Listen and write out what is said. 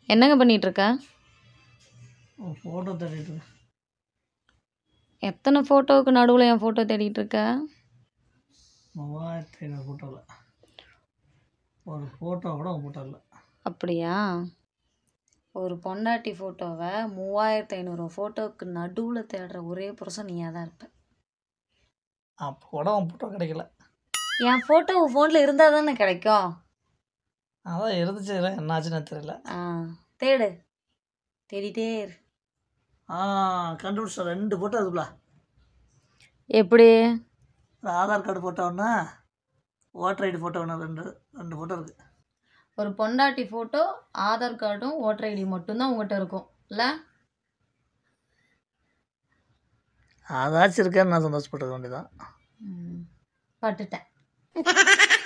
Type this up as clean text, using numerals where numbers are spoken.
என்னங்க பண்ணிகிட்ருக்க? ஃபோட்டோ தேடிட்டு இருக்கேன். எத்தனை ஃபோட்டோவுக்கு நடுவில் என் ஃபோட்டோ தேடிட்டு இருக்க? 3500 ஃபோட்டோவில் ஒரு ஃபோட்டோ கூட உன் ஃபோட்டோ இல்லை. அப்படியா? ஒரு பொண்டாட்டி ஃபோட்டோவை 3500 ஃபோட்டோவுக்கு நடுவில் தேடுற ஒரே புருஷன் நீயாக தான் இருப்ப. அப்போ கூட உன் ஃபோட்டோ கிடைக்கல. என் ஃபோட்டோ உன் ஃபோனில் இருந்தால் தானே கிடைக்கும். அதான் இருந்துச்சு, என்னாச்சுன்னு தெரியல. தேடு, தேடிட்டே இரு. கண்டுபிடிச்சா 2 ஃபோட்டோ இருக்குல்ல. எப்படி? ஆதார் கார்டு ஃபோட்டோ ஒன்று, ஓட்டர் ஐடி ஃபோட்டோ ஒன்று, ரெண்டு ஃபோட்டோ இருக்குது. ஒரு பொண்டாட்டி ஃபோட்டோ, ஆதார் கார்டும் ஓட்டர் ஐடி மட்டும்தான் உங்கள்கிட்ட இருக்கும் இல்லை? அதாச்சும் இருக்கேன்னு நான் சந்தோஷப்பட்டுக்க வேண்டியதான். பட்டுட்டேன்.